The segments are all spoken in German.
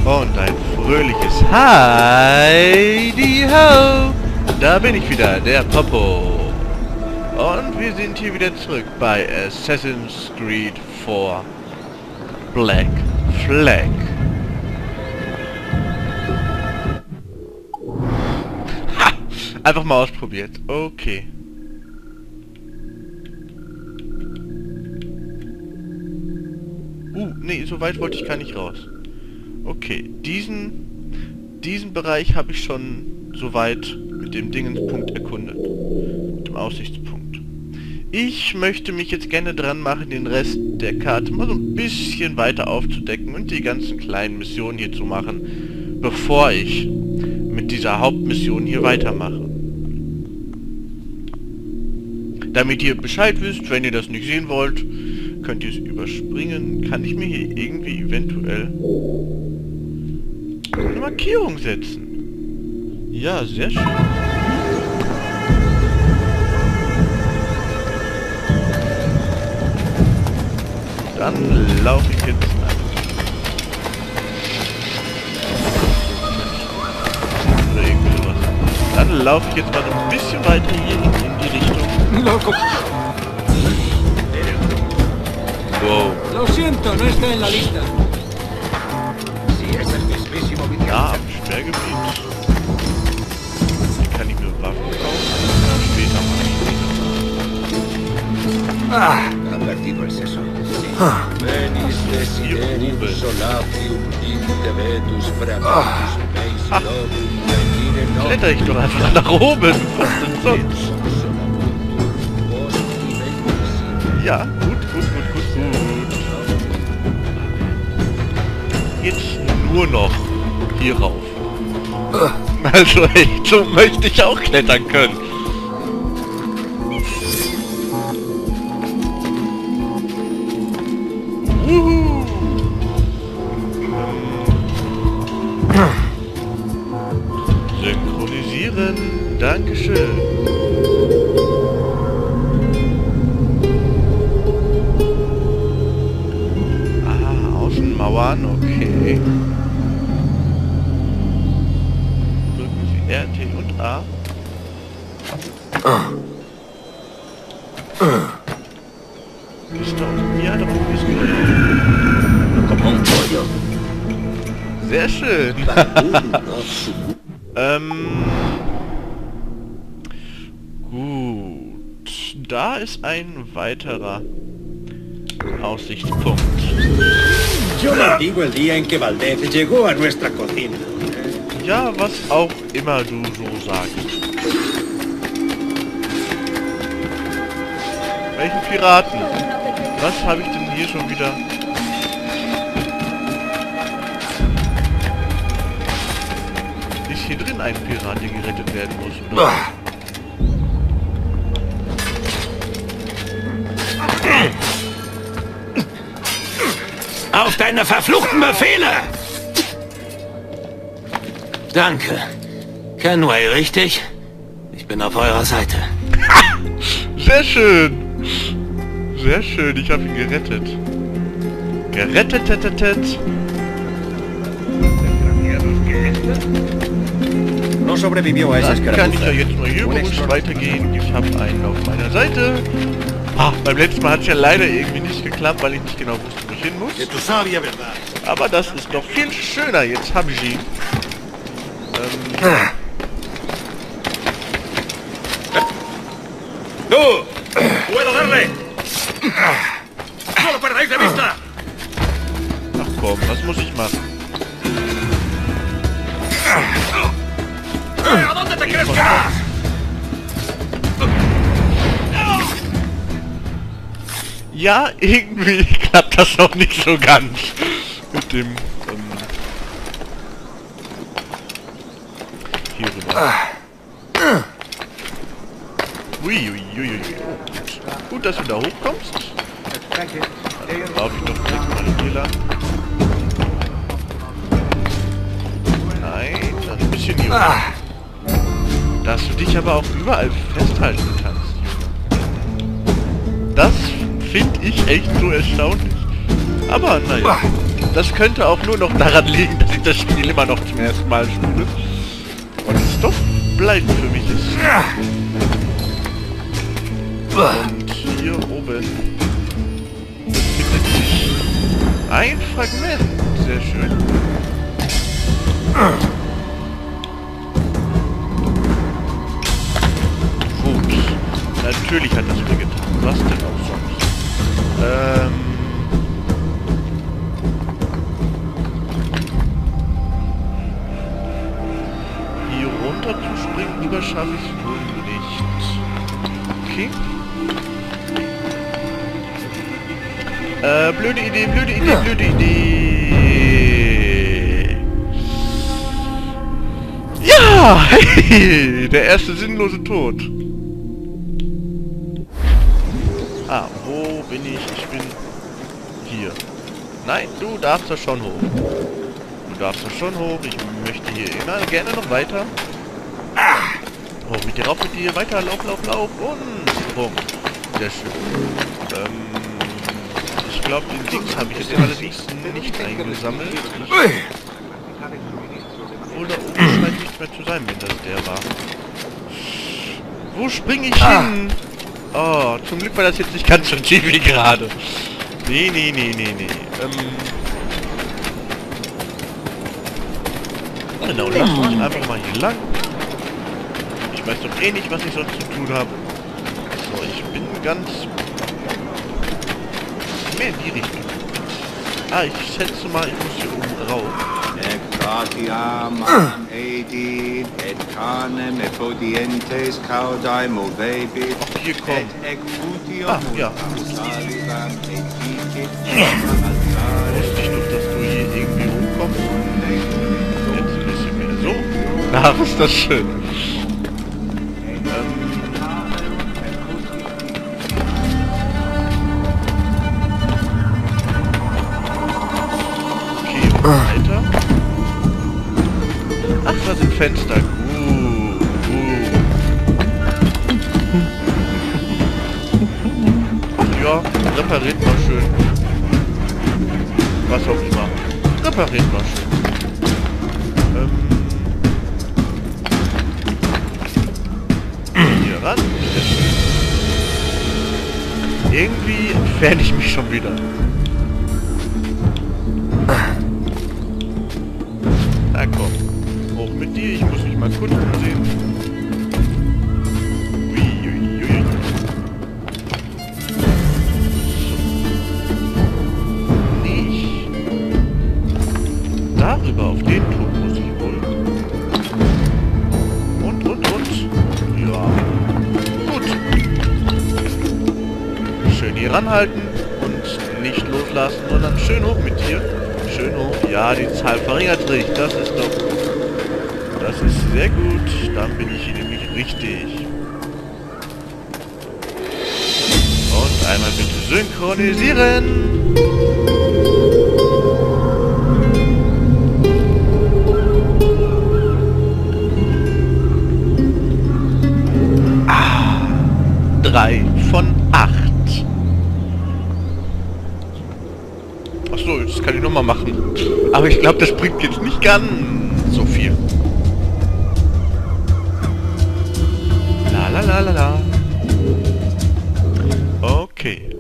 Und ein fröhliches Heidi-Ho! Da bin ich wieder, der Popo. Und wir sind hier wieder zurück bei Assassin's Creed 4 Black Flag. Ha! Einfach mal ausprobiert. Okay. Nee, so weit wollte ich gar nicht raus. Okay, diesen Bereich habe ich schon soweit mit dem Dingenspunkt erkundet. Mit dem Aussichtspunkt. Ich möchte mich jetzt gerne dran machen, den Rest der Karte mal so ein bisschen weiter aufzudecken und die ganzen kleinen Missionen hier zu machen, bevor ich mit dieser Hauptmission hier weitermache. Damit ihr Bescheid wisst, wenn ihr das nicht sehen wollt, könnt ihr es überspringen. Kann ich mir hier irgendwie eventuell eine Markierung setzen? Ja, sehr schön. Dann laufe ich jetzt oder irgendwie sowas. Dann laufe ich jetzt mal so ein bisschen weiter hier in die Richtung. Wow. Lo siento, no está en la lista. Ja, am Sperrgebiet. Hier kann ich mir Waffen kaufen. Später mal. Advertido el seso. Venis desiderim solatium intevetus bravitus meis lobum venire Kletter ich doch einfach nach oben. Was denn sonst? Ja, gut. Jetzt nur noch hier rauf. Also echt, so möchte ich auch klettern können. Synchronisieren. Dankeschön. Außenmauern, okay. Drücken Sie RT und A. Ist da unten? Ja, da oben ist gut. Sehr schön. Gut. Da ist ein weiterer Aussichtspunkt. Yo maldigo el día en que Valdez llegó a nuestra cocina. Ja, was auch immer du so sagst. Welchen Piraten? Was habe ich denn hier schon wieder? Ist hier drin ein Pirat, der gerettet werden muss, oder? Auf deine verfluchten Befehle! Danke. Kenway, richtig? Ich bin auf eurer Seite. Sehr schön! Sehr schön, ich habe ihn gerettet. Gerettet. No sobrevivió a esa Dann kann ich escaramuza. ja jetzt mal hier übrigens weitergehen. Ich habe einen auf meiner Seite. Ah, beim letzten Mal hat es ja leider irgendwie nicht geklappt, weil ich nicht genau wusste, wo ich hin muss. Aber das ist doch viel schöner. Jetzt habe ich ihn. ¡Tú! ¡Puedo darle! ¡No lo perdáis de vista! Ach komm, was muss ich machen? ¿A dónde te crees que vas? Ja, irgendwie klappt das noch nicht so ganz. Mit dem... hier rüber. Ui. Gut, dass du da hochkommst. Dann laufe ich doch direkt mal hier lang. Nein, dann ein bisschen hier. Dass du dich aber auch überall festhalten kannst. Das finde ich echt so erstaunlich. Aber naja, Das könnte auch nur noch daran liegen, dass ich das Spiel immer noch zum ersten Mal spiele. Und es doch bleibend für mich ist. Und hier oben befindet sich ein Fragment. Sehr schön. Gut. Natürlich hat das mir getan. Was denn auch sonst? Hier runter zu springen, lieber schaffe ich es wohl nicht. Okay. Blöde Idee, blöde Idee, blöde Idee. Ja! Hey, der erste sinnlose Tod. Ah, wo bin ich? Ich bin hier. Nein, du darfst da schon hoch. Du darfst da schon hoch. Ich möchte hier gerne noch weiter. Hoch mit dir, rauf mit dir, weiter, lauf, lauf, lauf und bumm. Sehr schön. Ich glaube, den Dings habe ich jetzt allerdings nicht eingesammelt. Obwohl da oben scheint nichts mehr zu sein, wenn das der war. Wo springe ich hin? Oh, zum Glück war das jetzt nicht ganz so tief wie gerade. Nee. Genau, lass uns einfach mal hier lang. Ich weiß doch eh nicht, was ich sonst zu tun habe. So, ich bin ganz... mehr in die Richtung. Ah, ich schätze mal, ich muss hier oben rauf. Ach, hier kommt. Ah, ja. Wusste ich doch, dass du hier irgendwie rumkommst. Jetzt ein bisschen mehr. So. Ach, ist das schön. Okay, weiter. Ach, da sind Fenster. Ach ja, repariert mal schön. Was auch immer. Repariert mal schön. Hier ran. Irgendwie entferne ich mich schon wieder. Na komm. Hoch mit dir, ich muss mich mal kurz umsehen. Uiuiui. Nicht. Darüber, auf den Turm muss ich wohl. Und. Ja. Gut. Schön hier ranhalten und nicht loslassen, sondern schön hoch mit dir. Schön hoch. Ja, die Zahl verringert sich. Das ist doch... Das ist sehr gut. Dann bin ich hier nämlich richtig. Und einmal bitte synchronisieren. Ah, 3 von 8. Achso, das kann ich nochmal machen. Aber ich glaube, das bringt jetzt nicht ganz so viel. La. Okay.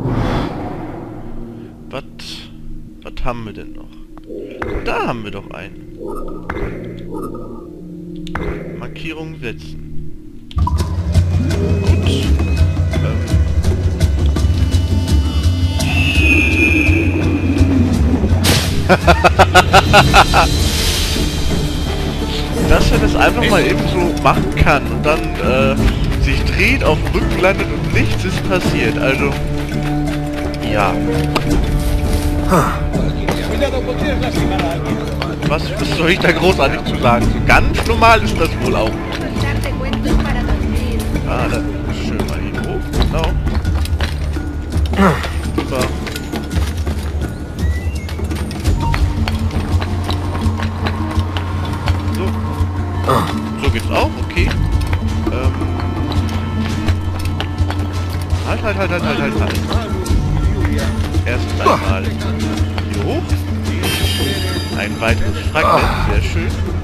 Was haben wir denn noch? Da haben wir doch einen. Markierung setzen. Gut. Dass er das einfach mal eben so machen kann und dann sich dreht, auf dem Rücken landet und nichts ist passiert. Also, ja. Was soll ich da großartig zu sagen? So ganz normal ist das wohl auch. Ah, dann schön mal hier hoch. Genau. Super. So geht's auch, okay. Halt. Erst einmal hier hoch. Ein weiteres Fragment, sehr schön.